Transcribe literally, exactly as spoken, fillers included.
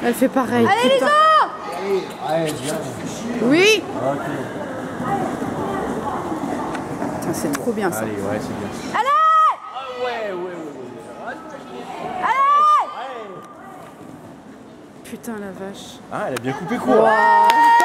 Elle fait pareil. Allez, Lisa! Allez, viens. Oui. Ok. Putain, c'est trop bien ça. Allez, ouais, c'est bien. Allez! Ah ouais, ouais, ouais, ouais. Allez! Ouais. Putain, la vache. Ah, elle a bien coupé court. Wow.